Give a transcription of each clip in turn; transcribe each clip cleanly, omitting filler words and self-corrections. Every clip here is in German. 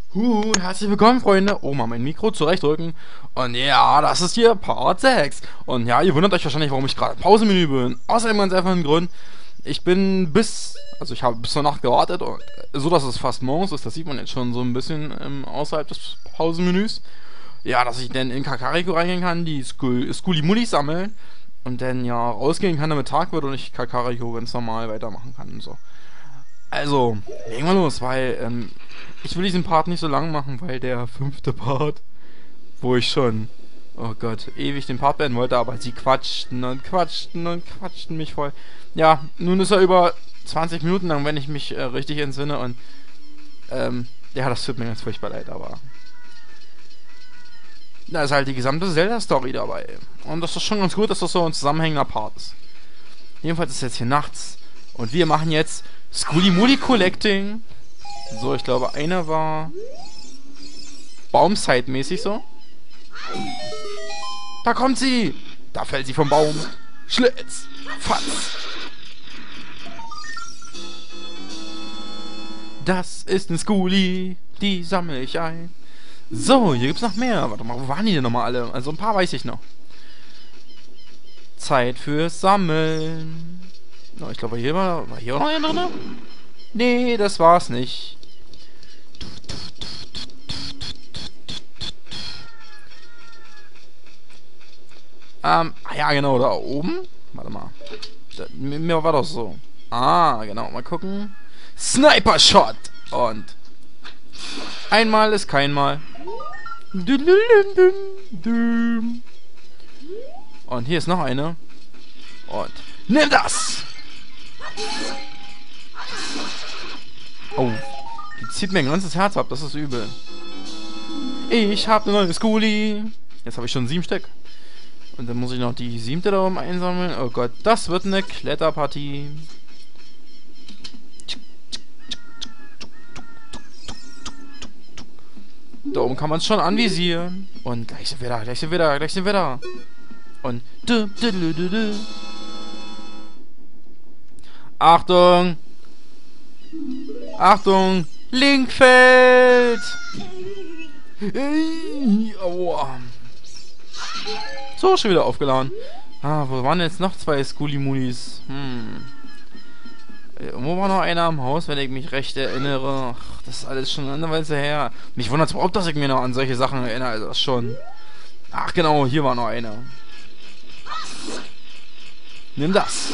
Herzlich willkommen, Freunde. Oh, mal mein Mikro zurechtdrücken. Und ja, das ist hier Part 6. Und ja, ihr wundert euch wahrscheinlich, warum ich gerade im Pausenmenü bin. Aus einem ganz einfachen Grund. Ich habe bis zur Nacht gewartet und so, dass es fast morgens ist. Das sieht man jetzt schon so ein bisschen außerhalb des Pausenmenüs. Ja, dass ich dann in Kakariko reingehen kann, die Skuli-Mullis sammeln und dann ja rausgehen kann, damit Tag wird und ich Kakariko ganz normal weitermachen kann und so. Also, legen wir los, weil ich will diesen Part nicht so lang machen, weil der fünfte Part, wo ich schon, oh Gott, ewig den Part beenden wollte, aber sie quatschten und quatschten und quatschten mich voll. Ja, nun ist er über 20 Minuten lang, wenn ich mich richtig entsinne und ja, das tut mir ganz furchtbar leid, aber da ist halt die gesamte Zelda-Story dabei. Und das ist schon ganz gut, dass das so ein zusammenhängender Part ist. Jedenfalls ist es jetzt hier nachts und wir machen jetzt Skuli-Muli Collecting. So, ich glaube, einer war Baumside-mäßig so. Da kommt sie! Da fällt sie vom Baum. Schlitz! Fatz! Das ist ein Skuli, die sammle ich ein. So, hier gibt's noch mehr. Warte mal, wo waren die denn nochmal alle? Also ein paar weiß ich noch. Zeit fürs Sammeln. Oh, ich glaube, war hier auch noch einer drin? Nee, das war's nicht. Ja, genau, da oben. Warte mal. Mir war das so. Ah, genau, mal gucken. Sniper Shot! Und einmal ist kein Mal. Und hier ist noch eine. Und nimm das! Oh, die zieht mir ein ganzes Herz ab, das ist übel. Ich habe eine neue Skuli. Jetzt habe ich schon 7 Stück. Und dann muss ich noch die 7. da oben einsammeln. Oh Gott, das wird eine Kletterpartie. Da oben kann man es schon anvisieren. Und gleich sind wir da, gleich sind wir da, gleich sind wir da. Und Achtung! Achtung! Linkfeld! Aua. So, schon wieder aufgeladen. Ah, wo waren jetzt noch 2 Skuli-Mulis? Wo war noch einer am Haus, wenn ich mich recht erinnere? Ach, das ist alles schon eine Weile her. Mich wundert es überhaupt, dass ich mich noch an solche Sachen erinnere. Also das schon. Ach genau, hier war noch einer. Nimm das.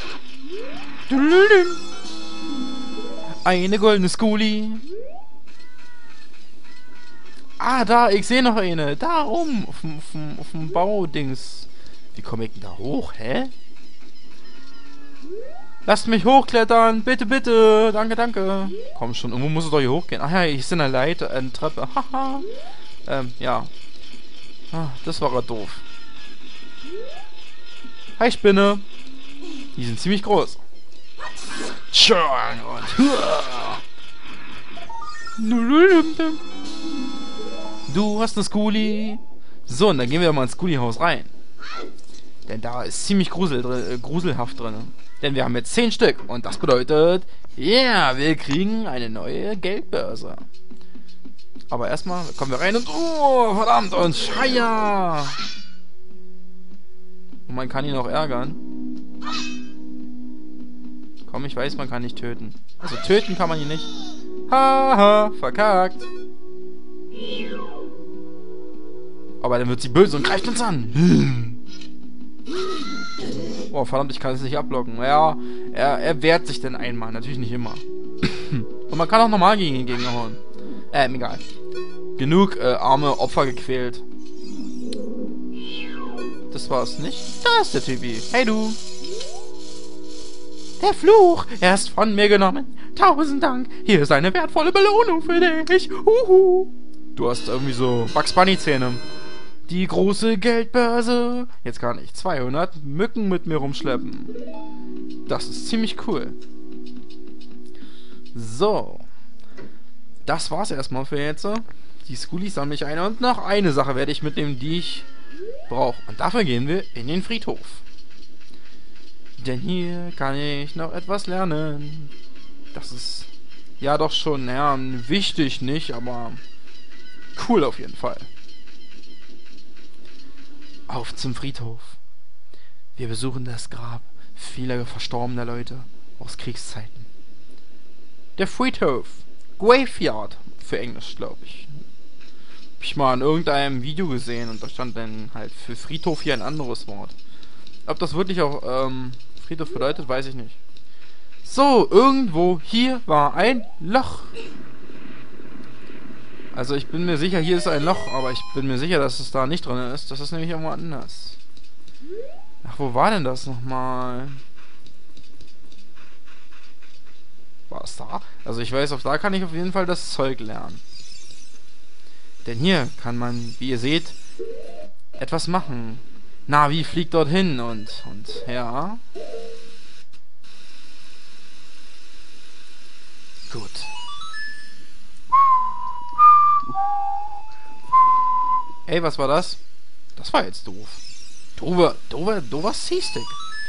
Eine goldene Skuli. Ah, da, ich sehe noch eine. Da oben, auf dem Baudings. Wie komme ich denn da hoch, hä? Lasst mich hochklettern, bitte, bitte. Danke, danke. Komm schon, irgendwo muss es doch hier hochgehen. Ach ja, ich bin eine Leiter, eine Treppe. Haha. Ja. Ah, das war gerade doof. Hi, Spinne. Die sind ziemlich groß. Du hast eine Skuli. So, und dann gehen wir mal ins Skuli-Haus rein. Denn da ist ziemlich gruselhaft drin. Denn wir haben jetzt 10 Stück. Und das bedeutet, ja, wir kriegen eine neue Geldbörse. Aber erstmal kommen wir rein und, oh, verdammt, und Scheier. Und man kann ihn auch ärgern. Komm, ich weiß, man kann nicht töten. Also töten kann man ihn nicht. Haha, verkackt. Aber dann wird sie böse und greift uns an. Oh, verdammt, ich kann es nicht abblocken. Ja, er wehrt sich denn einmal. Natürlich nicht immer. Und man kann auch normal gegen ihn gegenhauen. Egal. Genug arme Opfer gequält. Das war's nicht. Da ist der Typi. Hey, du. Der Fluch, er ist von mir genommen. 1000 Dank. Hier ist eine wertvolle Belohnung für dich. Du hast irgendwie so Bugs Bunny Zähne. Die große Geldbörse. Jetzt kann ich 200 Mücken mit mir rumschleppen. Das ist ziemlich cool. So. Das war's erstmal für jetzt. Die Skulis sammle ich ein. Und noch eine Sache werde ich mitnehmen, die ich brauche. Und dafür gehen wir in den Friedhof. Denn hier kann ich noch etwas lernen. Das ist Ja, doch schon, naja, wichtig nicht, aber cool auf jeden Fall. Auf zum Friedhof. Wir besuchen das Grab vieler verstorbener Leute aus Kriegszeiten. Der Friedhof. Graveyard für Englisch, glaube ich. Hab ich mal in irgendeinem Video gesehen und da stand dann halt für Friedhof hier ein anderes Wort. Ob das wirklich auch Friedhof bedeutet, weiß ich nicht. So, irgendwo hier war ein Loch. Also ich bin mir sicher, hier ist ein Loch, aber ich bin mir sicher, dass es da nicht drin ist. Das ist nämlich irgendwo anders. Ach, wo war denn das nochmal? War es da? Also ich weiß, da kann ich auf jeden Fall das Zeug lernen. Denn hier kann man, wie ihr seht, etwas machen. Navi fliegt dorthin und ja. Gut. Ey, was war das? Das war jetzt doof. Doofer Seastick.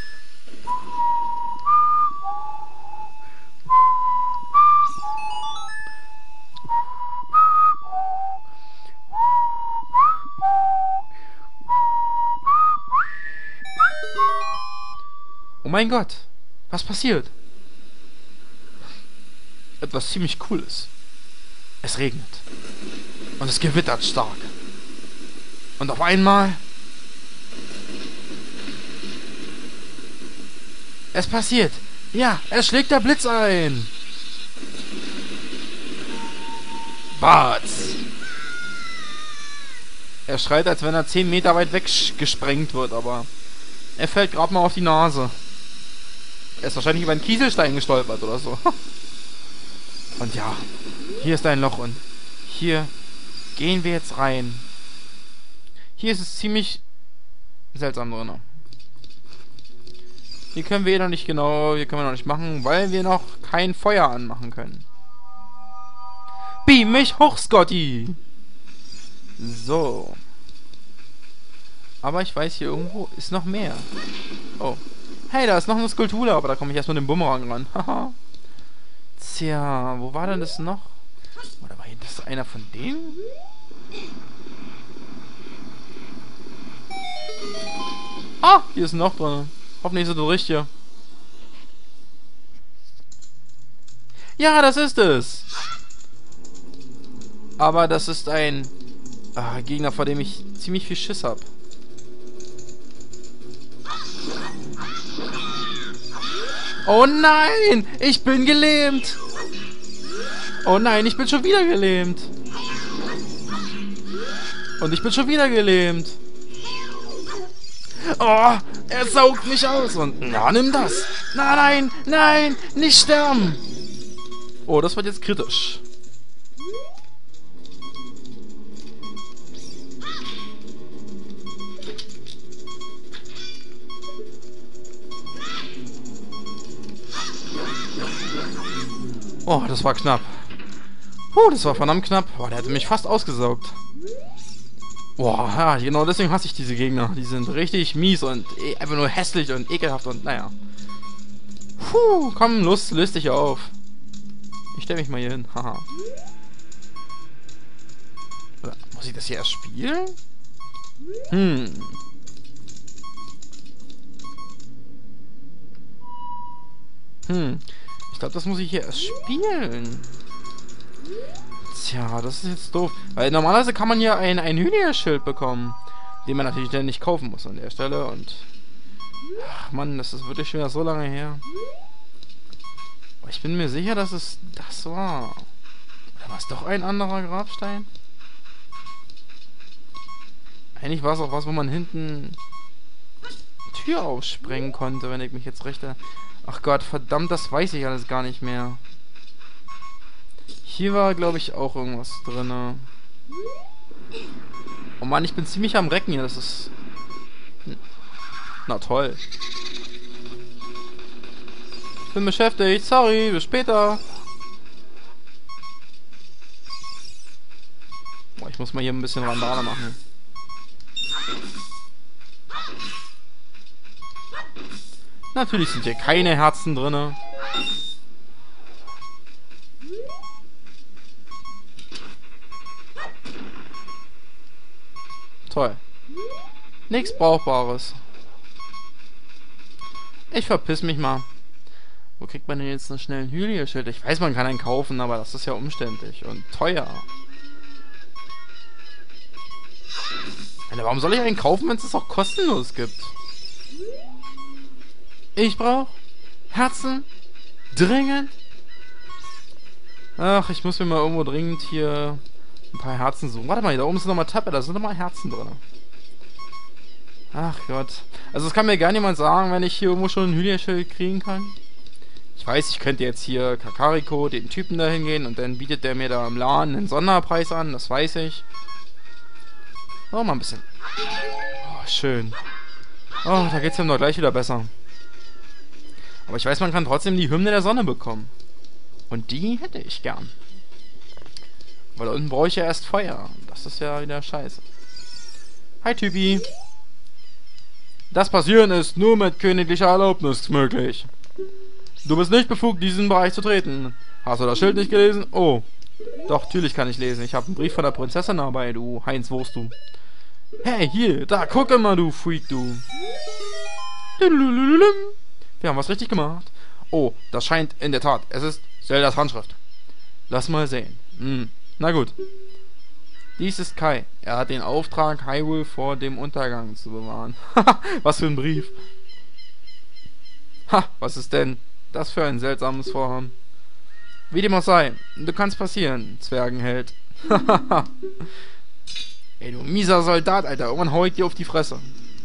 Oh mein Gott, was passiert? Etwas ziemlich Cooles. Es regnet. Und es gewittert stark. Und auf einmal... Es passiert. Ja, es schlägt der Blitz ein. Batz. Er schreit, als wenn er 10 Meter weit weg gesprengt wird, aber... Er fällt gerade mal auf die Nase. Er ist wahrscheinlich über einen Kieselstein gestolpert oder so. Und ja, hier ist ein Loch und hier gehen wir jetzt rein. Hier ist es ziemlich seltsam drin. Hier können wir noch nicht machen, weil wir noch kein Feuer anmachen können. Beam mich hoch, Scotty! So. Aber ich weiß, hier irgendwo ist noch mehr. Oh. Hey, da ist noch eine Skulptur, aber da komme ich erst mit dem Bumerang ran. Haha. Tja, wo war denn das noch? Oder war das einer von denen? Ah, hier ist ein Loch drin. Hoffentlich ist es durch hier. Ja, das ist es. Aber das ist ein Gegner, vor dem ich ziemlich viel Schiss habe. Oh nein, ich bin gelähmt. Oh nein, ich bin schon wieder gelähmt. Und ich bin schon wieder gelähmt. Oh, er saugt mich aus. Und na, nimm das. Nein, nein, nicht sterben. Oh, das wird jetzt kritisch. Oh, das war knapp. Das war verdammt knapp. Boah, der hätte mich fast ausgesaugt. Boah, ja, genau deswegen hasse ich diese Gegner. Die sind richtig mies und einfach nur hässlich und ekelhaft und naja. Komm, löst dich auf. Ich stelle mich mal hier hin. Haha. Muss ich das hier erst spielen? Ich glaube, das muss ich hier erst spielen. Tja, das ist jetzt doof. Weil normalerweise kann man hier ein Hühnerschild bekommen. Den man natürlich dann nicht kaufen muss an der Stelle. Und... Ach Mann, das ist wirklich schon wieder so lange her. Aber ich bin mir sicher, dass es das war. Oder war es doch ein anderer Grabstein? Eigentlich war es auch was, wo man hinten Tür aufsprengen konnte, wenn ich mich jetzt recht... Ach Gott, verdammt, das weiß ich alles gar nicht mehr. Hier war, glaube ich, auch irgendwas drin. Oh Mann, ich bin ziemlich am Recken hier. Das ist... Na toll. Ich bin beschäftigt. Sorry, bis später. Boah, ich muss mal hier ein bisschen Randale machen. Natürlich sind hier keine Herzen drin. Toll. Nichts Brauchbares. Ich verpiss mich mal. Wo kriegt man denn jetzt einen schnellen Hylia-Schild? Ich weiß, man kann einen kaufen, aber das ist ja umständlich und teuer. Alter, warum soll ich einen kaufen, wenn es das auch kostenlos gibt? Ich brauche Herzen. Dringend. Ach, ich muss mir mal irgendwo dringend hier ein paar Herzen suchen. Warte mal, da oben sind nochmal Tabelle, da sind nochmal Herzen drin. Ach Gott. Also es kann mir gar niemand sagen, wenn ich hier irgendwo schon ein Hylia-Schild kriegen kann. Ich weiß, ich könnte jetzt hier Kakariko, den Typen da hingehen und dann bietet der mir da im Laden einen Sonderpreis an, das weiß ich. Oh, mal ein bisschen. Oh, schön. Oh, da geht's ihm doch gleich wieder besser. Aber ich weiß, man kann trotzdem die Hymne der Sonne bekommen. Und die hätte ich gern. Weil da unten brauche ich ja erst Feuer. Das ist ja wieder scheiße. Hi, Typi. Das Passieren ist nur mit königlicher Erlaubnis möglich. Du bist nicht befugt, diesen Bereich zu treten. Hast du das Schild nicht gelesen? Oh. Doch, natürlich kann ich lesen. Ich habe einen Brief von der Prinzessin dabei, du Heinz Wurst, du. Hey, hier, da, guck mal, du Freak, du. Wir haben was richtig gemacht. Oh, das scheint in der Tat. Es ist Zeldas Handschrift. Lass mal sehen. Na gut. Dies ist Kai. Er hat den Auftrag, Hyrule vor dem Untergang zu bewahren. Was für ein Brief. Ha, was ist denn das für ein seltsames Vorhaben? Wie dem auch sei, du kannst passieren, Zwergenheld. Ey, du mieser Soldat, Alter. Irgendwann hau ich dir auf die Fresse.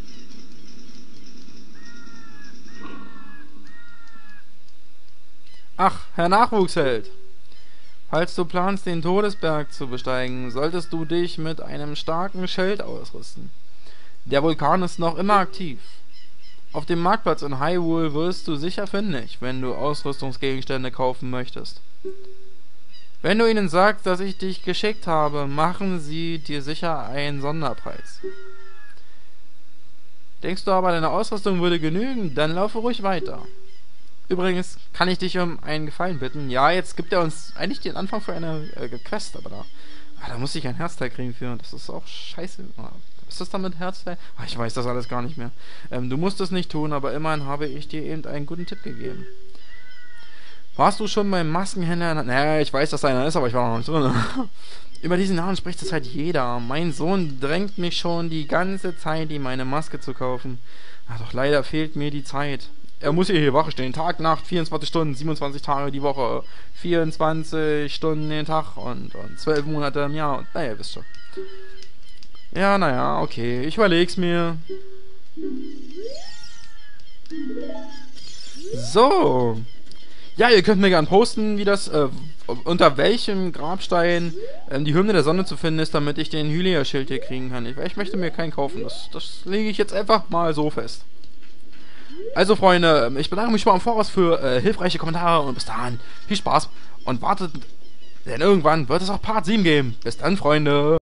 Ach, Herr Nachwuchsheld. Falls du planst, den Todesberg zu besteigen, solltest du dich mit einem starken Schild ausrüsten. Der Vulkan ist noch immer aktiv. Auf dem Marktplatz in Hyrule wirst du sicher fündig, wenn du Ausrüstungsgegenstände kaufen möchtest. Wenn du ihnen sagst, dass ich dich geschickt habe, machen sie dir sicher einen Sonderpreis. Denkst du aber, deine Ausrüstung würde genügen, dann laufe ruhig weiter. Übrigens, kann ich dich um einen Gefallen bitten? Ja, jetzt gibt er uns eigentlich den Anfang für eine Quest, aber da muss ich ein Herzteil kriegen für. Das ist auch scheiße. Ist das dann mit Herzteil? Ach, ich weiß das alles gar nicht mehr. Du musst es nicht tun, aber immerhin habe ich dir eben einen guten Tipp gegeben. Warst du schon beim Maskenhändler? Naja, ich weiß, dass da einer ist, aber ich war noch nicht drin. Über diesen Namen spricht zurzeit jeder. Mein Sohn drängt mich schon die ganze Zeit, ihm eine Maske zu kaufen. Ach, doch leider fehlt mir die Zeit. Er muss hier Wache stehen. Tag, Nacht, 24 Stunden, 27 Tage die Woche, 24 Stunden den Tag und 12 Monate im Jahr. Und naja, wisst schon. Ja, naja, okay. Ich überleg's mir. So. Ja, ihr könnt mir gerne posten, wie das, unter welchem Grabstein die Hymne der Sonne zu finden ist, damit ich den Hylia-Schild hier kriegen kann. Ich möchte mir keinen kaufen. Das lege ich jetzt einfach mal so fest. Also Freunde, ich bedanke mich schon mal im Voraus für hilfreiche Kommentare und bis dahin viel Spaß und wartet, denn irgendwann wird es auch Part 7 geben. Bis dann, Freunde.